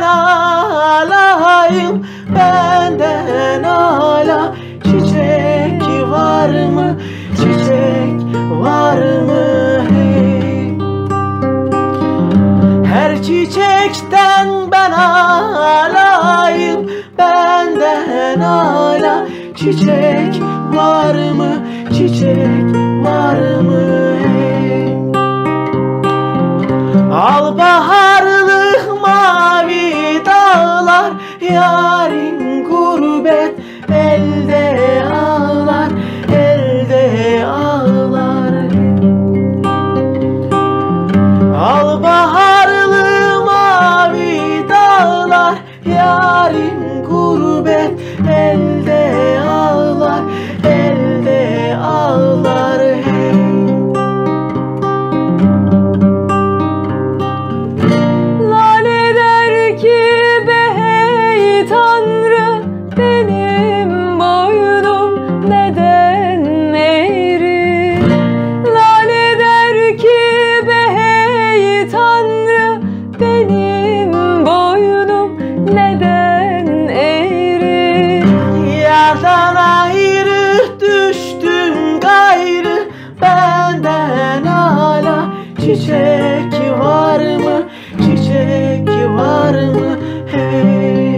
alayım, benden hala çiçek var mı, çiçek var mı? Hey. Her çiçekten ben alayım, benden hala çiçek var mı, çiçek var mı? Hey. Al baharlı mavi dağlar, yarın gurbet elde ağlar, elde ağlar. Al baharlı mavi dağlar, yarın gurbet elde ağlar, elde ağlar. Hey. Lale der ki be hey Tanrı, benim boynum neden eğri? Lale der ki be hey Tanrı, benim boynum neden eğri? Yerden ayrı düştüm gayrı, benden hala çiçek var mı, çiçek var mı? Hey.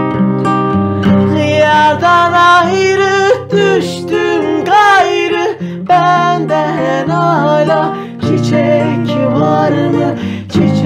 Yerden ayrı düştüm gayrı, benden hala çiçek var mı, çiçek